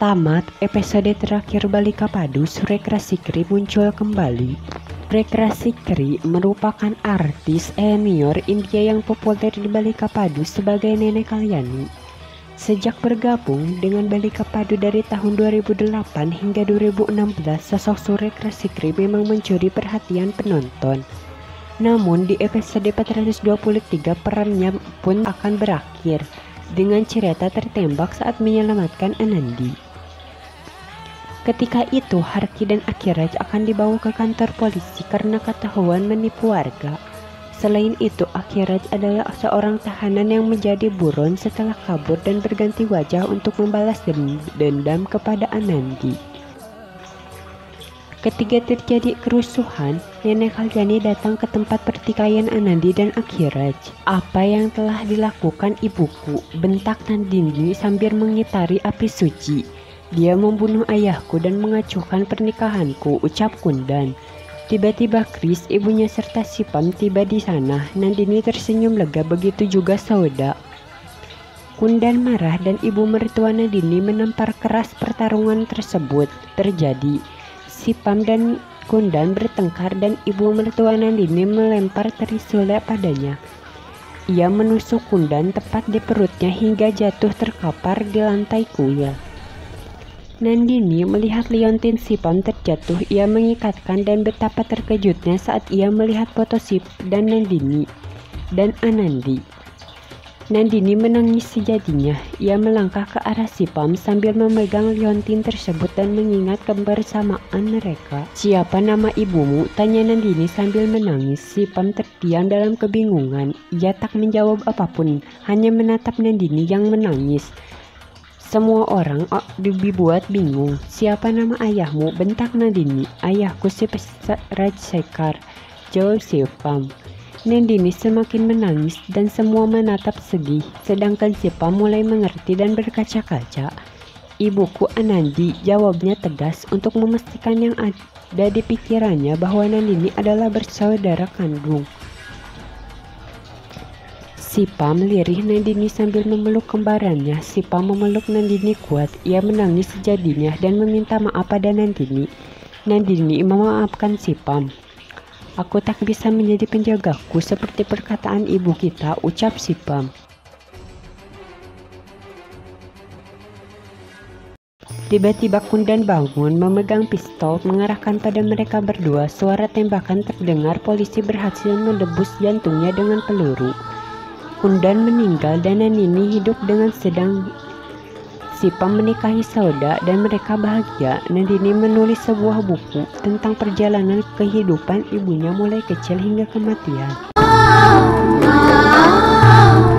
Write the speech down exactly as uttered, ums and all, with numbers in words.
Tamat episode terakhir Balika Padu, Surekra Sikri muncul kembali. Surekra Sikri merupakan artis senior India yang populer di Balika Padu sebagai Nenek Kalyani. Sejak bergabung dengan Balika Padu dari tahun dua ribu delapan hingga dua ribu enam belas, sosok Surekra Sikri memang mencuri perhatian penonton. Namun di episode empat ratus dua puluh tiga perannya pun akan berakhir dengan cerita tertembak saat menyelamatkan Anandi. Ketika itu, Harky dan Akiraj akan dibawa ke kantor polisi karena ketahuan menipu warga. Selain itu, Akiraj adalah seorang tahanan yang menjadi buron setelah kabur dan berganti wajah untuk membalas dendam kepada Anandi. Ketika terjadi kerusuhan, Nenek Kalyani datang ke tempat pertikaian Anandi dan Akiraj. "Apa yang telah dilakukan ibuku?" bentak Nandini sambil mengitari api suci. "Dia membunuh ayahku dan mengacuhkan pernikahanku," ucap Kundan. Tiba-tiba Kris, ibunya serta Sipam tiba di sana. Nandini tersenyum lega, begitu juga Sauda. Kundan marah dan ibu mertua Nandini menampar keras pertarungan tersebut terjadi. Sipam dan Kundan bertengkar dan ibu mertua Nandini melempar trisula padanya. Ia menusuk Kundan tepat di perutnya hingga jatuh terkapar di lantai kuil. Nandini melihat liontin Sipam terjatuh. Ia mengikatkan dan betapa terkejutnya saat ia melihat foto Sip dan Nandini dan Anandi. Nandini menangis sejadinya. Ia melangkah ke arah Sipam sambil memegang liontin tersebut dan mengingat kebersamaan mereka. "Siapa nama ibumu?" tanya Nandini sambil menangis. Sipam terdiam dalam kebingungan. Ia tak menjawab apapun, hanya menatap Nandini yang menangis. Semua orang oh, dibuat bingung. "Siapa nama ayahmu?" bentak Nandini. "Ayahku si Rajsekar," jawab Sipam. Nandini semakin menangis dan semua menatap sedih, sedangkan Sipam mulai mengerti dan berkaca-kaca. "Ibuku Anandi," jawabnya tegas untuk memastikan yang ada di pikirannya bahwa Nandini adalah bersaudara kandung. Sipam lirih Nandini sambil memeluk kembarannya. Sipam memeluk Nandini kuat. Ia menangis sejadinya dan meminta maaf pada Nandini. Nandini memaafkan Sipam. "Aku tak bisa menjadi penjagaku seperti perkataan ibu kita," ucap Sipam. Tiba-tiba Kundan bangun, memegang pistol, mengarahkan pada mereka berdua. Suara tembakan terdengar. Polisi berhasil menembus jantungnya dengan peluru. Kundan meninggal dan Nandini hidup dengan sedang. Sipam menikahi Sauda dan mereka bahagia. Nandini menulis sebuah buku tentang perjalanan kehidupan ibunya mulai kecil hingga kematian.